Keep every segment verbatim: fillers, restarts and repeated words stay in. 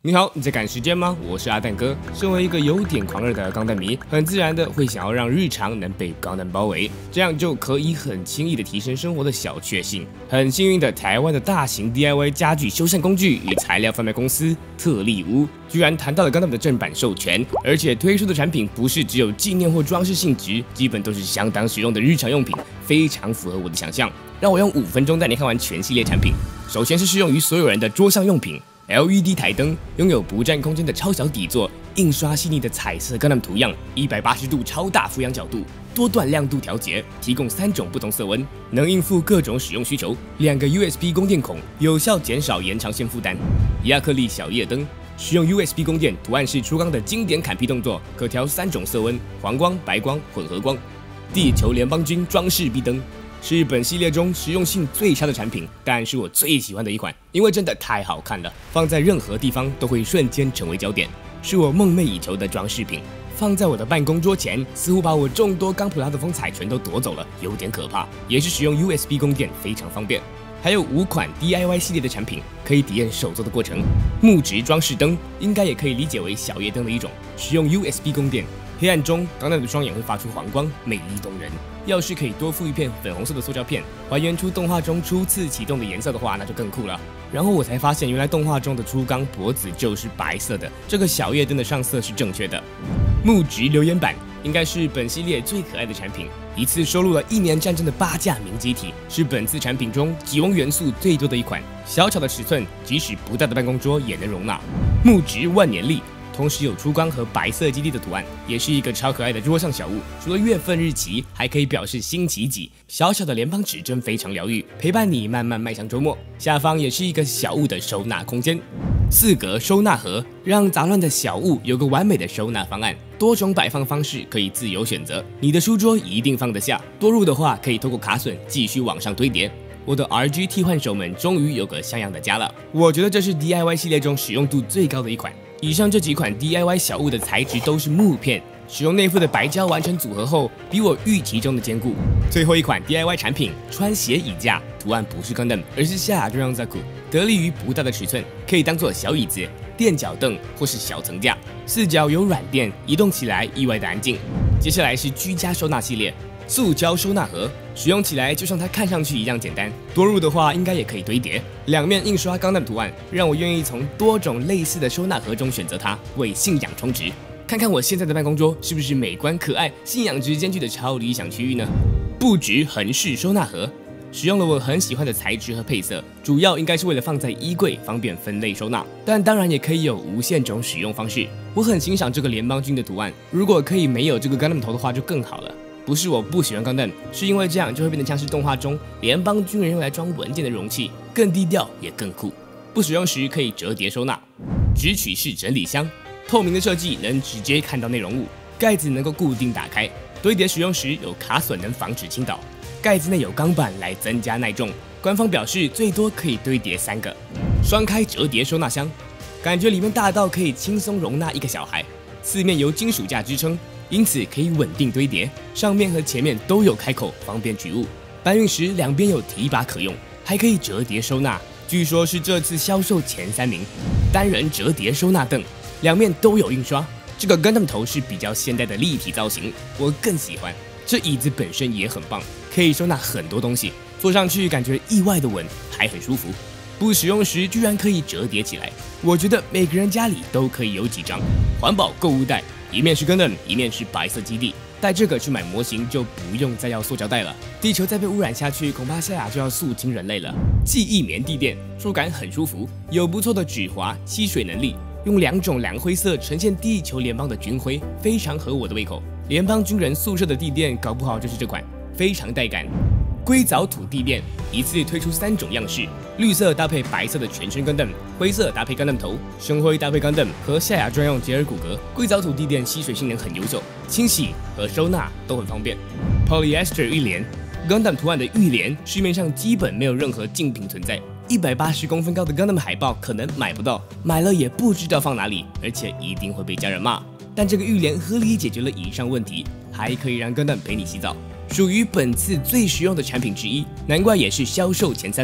你好，你在赶时间吗？我是阿蛋哥。身为一个有点狂热的钢弹迷，很自然的会想要让日常能被钢弹包围，这样就可以很轻易的提升生活的小确幸。很幸运的，台湾的大型 D I Y 家具修缮工具与材料贩卖公司特力屋，居然谈到了钢弹的正版授权，而且推出的产品不是只有纪念或装饰性质，基本都是相当实用的日常用品，非常符合我的想象。让我用五分钟带你看完全系列产品。首先是适用于所有人的桌上用品。L E D 台灯拥有不占空间的超小底座，印刷细腻的彩色钢弹图样，一百八十度超大俯仰角度，多段亮度调节，提供三种不同色温，能应付各种使用需求。两个 U S B 供电孔，有效减少延长线负担。亚克力小夜灯，使用 U S B 供电，图案是出缸的经典砍劈动作，可调三种色温：黄光、白光、混合光。地球联邦军装饰壁灯。是本系列中实用性最差的产品，但是我最喜欢的一款，因为真的太好看了，放在任何地方都会瞬间成为焦点，是我梦寐以求的装饰品。放在我的办公桌前，似乎把我众多钢普拉的风采全都夺走了，有点可怕。也是使用 U S B 供电，非常方便。还有五款 D I Y 系列的产品，可以体验手做的过程。木质装饰灯应该也可以理解为小夜灯的一种，使用 U S B 供电。黑暗中，钢弹的双眼会发出黄光，美丽动人。要是可以多附一片粉红色的塑胶片，还原出动画中初次启动的颜色的话，那就更酷了。然后我才发现，原来动画中的出缸脖子就是白色的，这个小夜灯的上色是正确的。木质留言板应该是本系列最可爱的产品，一次收录了一年战争的八架明机体，是本次产品中几翁元素最多的一款。小巧的尺寸，即使不大的办公桌也能容纳。木质万年历。同时有出缸和白色基地的图案，也是一个超可爱的桌上小物。除了月份日期，还可以表示星期几。小小的联邦指针非常疗愈，陪伴你慢慢迈向周末。下方也是一个小物的收纳空间，四格收纳盒，让杂乱的小物有个完美的收纳方案。多种摆放方式可以自由选择，你的书桌一定放得下。多入的话，可以透过卡榫继续往上堆叠。我的 R G 替换手们终于有个像样的家了。我觉得这是 D I Y 系列中使用度最高的一款。以上这几款 D I Y 小物的材质都是木片，使用内附的白胶完成组合后，比我预期中的坚固。最后一款 D I Y 产品穿鞋椅架，图案不是钢弹，而是夏亚专用zaku，得力于不大的尺寸，可以当做小椅子、垫脚凳或是小层架。四角有软垫，移动起来意外的安静。接下来是居家收纳系列。塑胶收纳盒使用起来就像它看上去一样简单，多入的话应该也可以堆叠。两面印刷钢弹图案，让我愿意从多种类似的收纳盒中选择它，为信仰充值。看看我现在的办公桌是不是美观可爱、信仰值兼具的超理想区域呢？布局横式收纳盒，使用了我很喜欢的材质和配色，主要应该是为了放在衣柜，方便分类收纳。但当然也可以有无限种使用方式。我很欣赏这个联邦军的图案，如果可以没有这个钢弹头的话，就更好了。不是我不喜欢钢弹，是因为这样就会变得像是动画中联邦军人用来装文件的容器，更低调也更酷。不使用时可以折叠收纳。直取式整理箱，透明的设计能直接看到内容物，盖子能够固定打开。堆叠使用时有卡榫能防止倾倒，盖子内有钢板来增加耐重。官方表示最多可以堆叠三个。双开折叠收纳箱，感觉里面大到可以轻松容纳一个小孩。四面由金属架支撑，因此可以稳定堆叠，上面和前面都有开口，方便举物。搬运时两边有提把可用，还可以折叠收纳，据说是这次销售前三名。单人折叠收纳凳，两面都有印刷。这个 Gundam 头是比较现代的立体造型，我更喜欢。这椅子本身也很棒，可以收纳很多东西，坐上去感觉意外的稳，还很舒服。不使用时居然可以折叠起来，我觉得每个人家里都可以有几张。环保购物袋。一面是 Gundam， 一面是白色基地，带这个去买模型就不用再要塑胶袋了。地球再被污染下去，恐怕夏亚就要肃清人类了。记忆棉地垫，触感很舒服，有不错的止滑、吸水能力。用两种蓝灰色呈现地球联邦的军徽，非常合我的胃口。联邦军人宿舍的地垫，搞不好就是这款，非常带感。硅藻土地垫一次推出三种样式，绿色搭配白色的全身钢弹，灰色搭配钢弹头，深灰搭配钢弹和夏亚专用杰尔骨骼。硅藻土地垫吸水性能很优秀，清洗和收纳都很方便。Polyester 浴帘，钢弹图案的浴帘市面上基本没有任何竞品存在。一百八十公分高的钢弹海报可能买不到，买了也不知道放哪里，而且一定会被家人骂。但这个浴帘合理解决了以上问题，还可以让钢弹陪你洗澡。属于本次最实用的产品之一，难怪也是销售前三名。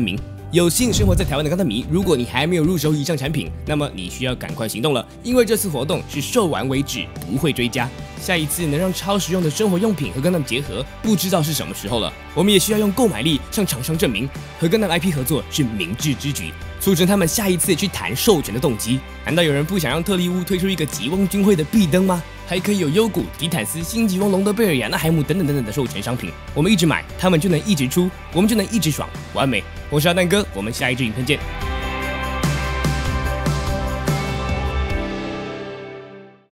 有幸生活在台湾的钢弹迷，如果你还没有入手以上产品，那么你需要赶快行动了，因为这次活动是售完为止，不会追加。下一次能让超实用的生活用品和钢弹结合，不知道是什么时候了。我们也需要用购买力向厂商证明，和钢弹 I P 合作是明智之举，促成他们下一次去谈授权的动机。难道有人不想让特利乌推出一个极光军会的壁灯吗？还可以有幽谷、迪坦斯、新极光、隆德贝尔、亚纳海姆等等等等的授权商品，我们一直买，他们就能一直出，我们就能一直爽，完美！我是阿蛋哥，我们下一支影片见。